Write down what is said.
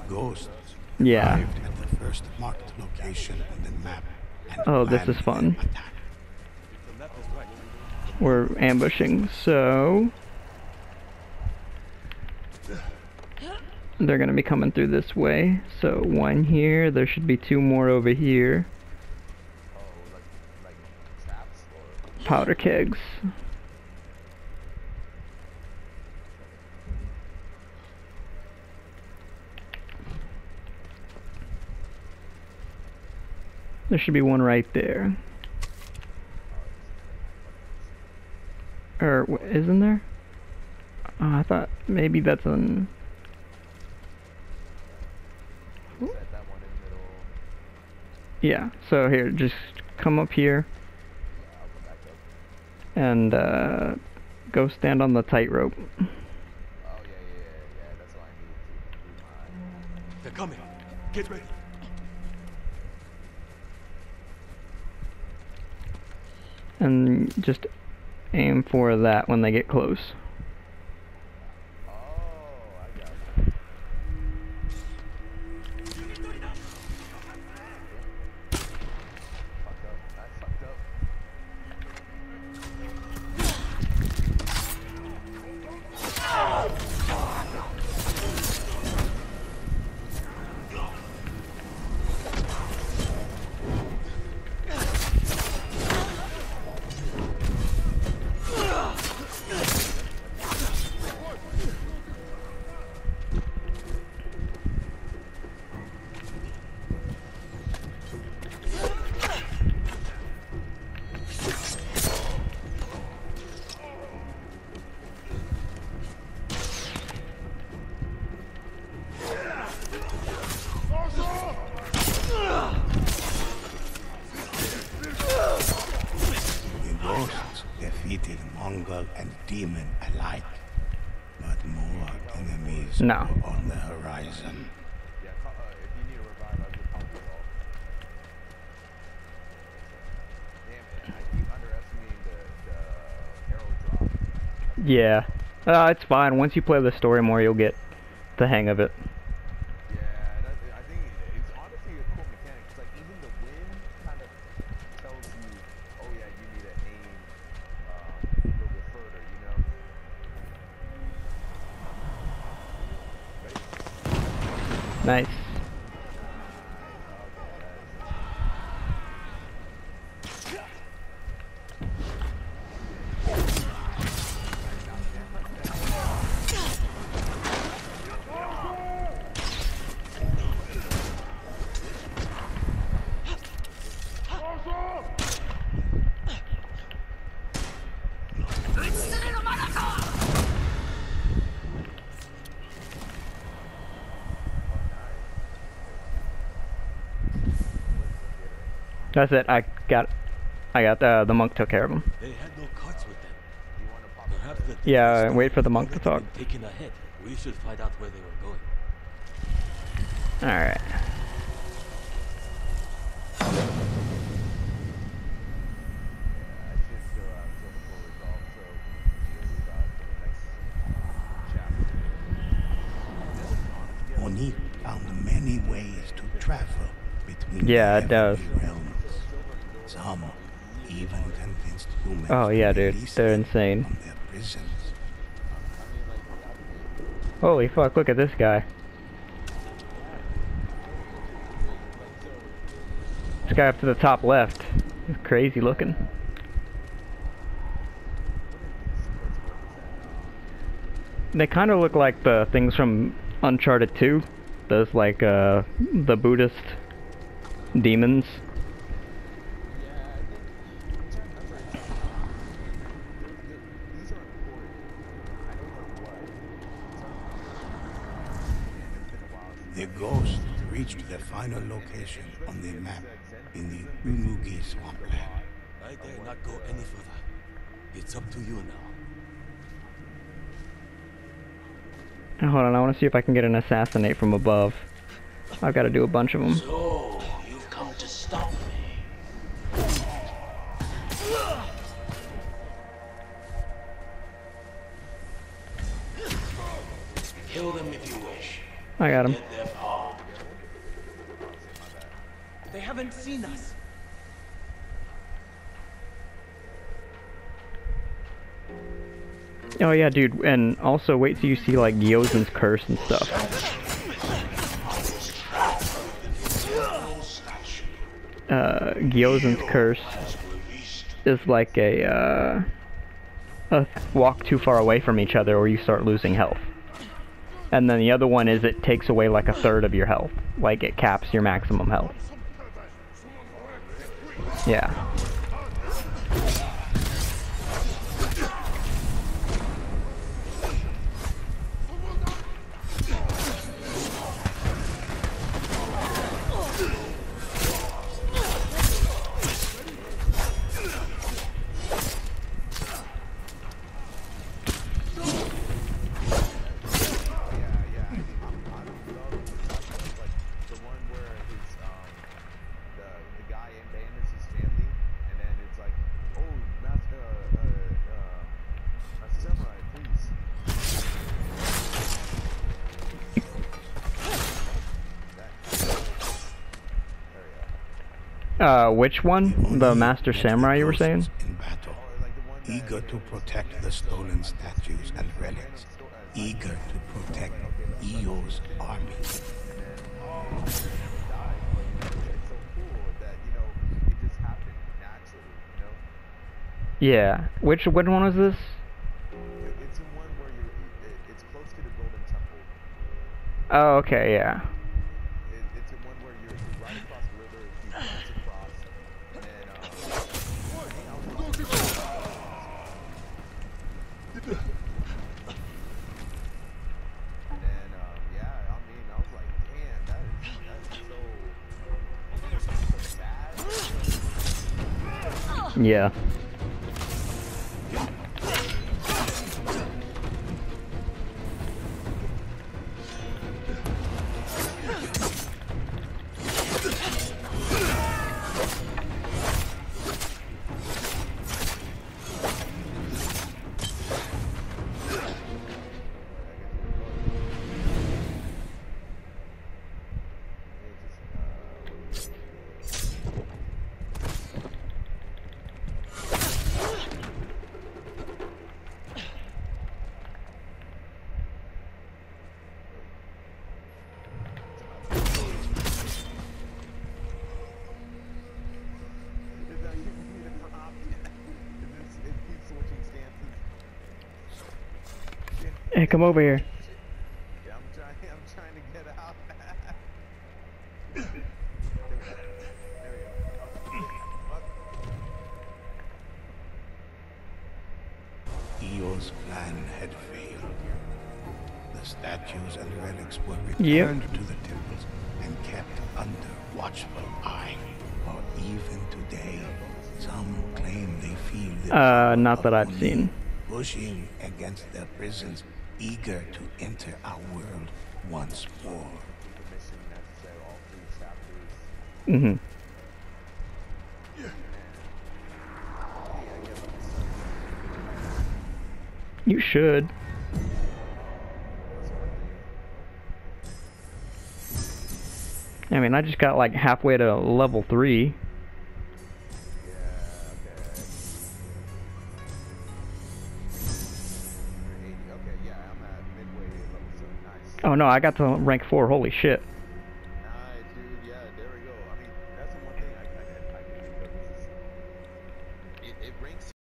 ghosts Yeah. arrived at the first marked location on the map and Oh, this is planned fun. their attack. We're ambushing, so they're gonna be coming through this way. So one here, there should be two more over here. Powder kegs. There should be one right there. Or isn't there? Oh, I thought maybe that's on. Yeah, so here, just come up here and go stand on the tightrope. They're coming. Get ready. And just aim for that when they get close. Defeated Mongol and demon alike, but more enemies No. are on the horizon. Yeah. It's fine. Once you play the story more, you'll get the hang of it. I think it's honestly a cool mechanic. It's like even the wind kind of tells you, oh yeah, you need to aim a little bit further, you know? Nice. That's it. I got the monk took care of him. They had no carts with them. Perhaps the Yeah, wait for the monk to talk. taken ahead. We should find out where they were going. All right. Oni found many ways to travel between Yeah, the it does. heavenly realms. Some even convinced humans Oh yeah, to dude, release they're them insane. from their prisons. Holy fuck! Look at this guy. This guy up to the top left. He's crazy looking. They kind of look like the things from Uncharted 2. Those like the Buddhist demons. The ghost reached the final location on the map in the Unugi swampland. I dare not go any further. It's up to you now. Now, hold on, I want to see if I can get an assassinate from above. I've got to do a bunch of them. So, you've come to stop me. Kill them if you wish. I got him. Get them hard. They haven't seen us. Oh yeah, dude, and also wait till you see like Gyozen's curse and stuff. Gyozen's curse is like a walk too far away from each other or you start losing health. And then the other one is it takes away like a third of your health. Like it caps your maximum health. Yeah. Which one? The Master Samurai you were saying? In battle, eager to protect the stolen statues and relics, eager to protect Io's army. Yeah. Which one was this? It's the one where it's close to the Golden Temple. Oh, okay, yeah. It's the one where you're right across the river, you cross across, and then, yeah, I mean, I was like, damn, that's so sad. Yeah. Hey, come over here. Yeah, I'm trying to get out. Io's plan had failed. The statues and relics were returned to the temples and kept under watchful eye. For even today, some claim they feel the Not that I've seen. pushing against their prisons, eager to enter our world once more. Mm-hmm. You should. I mean, I just got like halfway to level 3. Oh no, I got to rank 4, holy shit.